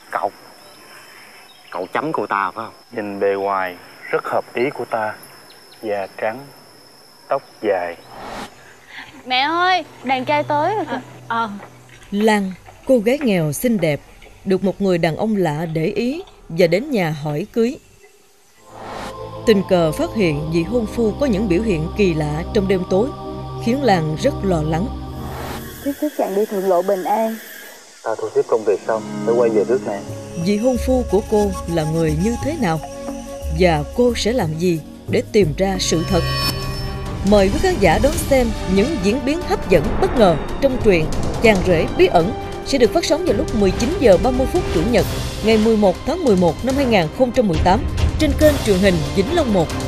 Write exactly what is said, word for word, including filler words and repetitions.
Cậu Cậu chấm cô ta phải không? Nhìn bề ngoài rất hợp ý của ta. Da trắng, tóc dài. Mẹ ơi, đàn trai tới rồi kìa. Ờ à. Lan, cô gái nghèo xinh đẹp, được một người đàn ông lạ để ý và đến nhà hỏi cưới. Tình cờ phát hiện vị hôn phu có những biểu hiện kỳ lạ trong đêm tối, khiến Lan rất lo lắng. Chúc chúc chàng đi thượng lộ bình an. Ta thu xếp công việc xong phải quay về nước này. Vị hôn phu của cô là người như thế nào? Và cô sẽ làm gì để tìm ra sự thật? Mời quý khán giả đón xem những diễn biến hấp dẫn bất ngờ trong truyện Chàng rể bí ẩn sẽ được phát sóng vào lúc mười chín giờ ba mươi phút Chủ nhật ngày mười một tháng mười một năm hai nghìn không trăm mười tám trên kênh truyền hình Vĩnh Long một.